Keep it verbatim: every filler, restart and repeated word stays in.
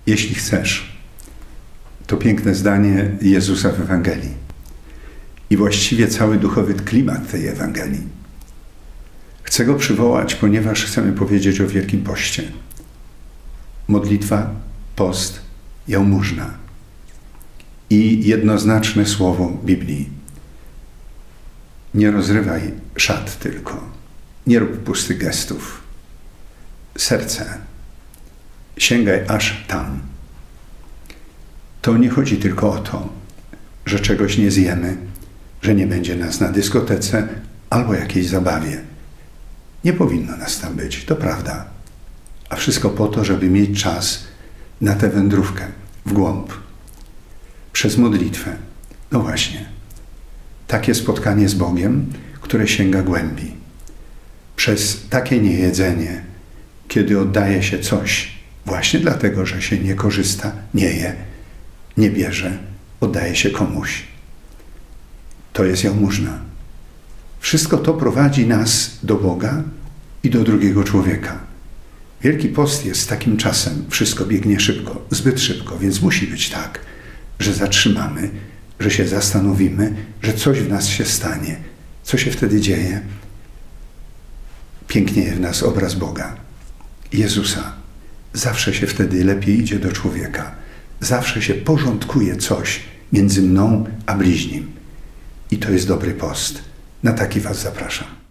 Jeśli chcesz, to piękne zdanie Jezusa w Ewangelii i właściwie cały duchowy klimat tej Ewangelii. Chcę go przywołać, ponieważ chcemy powiedzieć o Wielkim Poście. Modlitwa, post, jałmużna i jednoznaczne słowo Biblii. Nie rozrywaj szat tylko, nie rób pustych gestów. Serce, sięgaj aż tam. To nie chodzi tylko o to, że czegoś nie zjemy, że nie będzie nas na dyskotece albo jakiejś zabawie. Nie powinno nas tam być, to prawda. A wszystko po to, żeby mieć czas na tę wędrówkę w głąb. Przez modlitwę. No właśnie. Takie spotkanie z Bogiem, które sięga głębi. Przez takie niejedzenie, kiedy oddaje się coś, właśnie dlatego, że się nie korzysta, nie je, nie bierze, oddaje się komuś. To jest jałmużna. Wszystko to prowadzi nas do Boga i do drugiego człowieka. Wielki Post jest takim czasem, wszystko biegnie szybko, zbyt szybko, więc musi być tak, że zatrzymamy, że się zastanowimy, że coś w nas się stanie. Co się wtedy dzieje? Pięknieje w nas obraz Boga, Jezusa. Zawsze się wtedy lepiej idzie do człowieka. Zawsze się porządkuje coś między mną a bliźnim. I to jest dobry post. Na taki was zapraszam.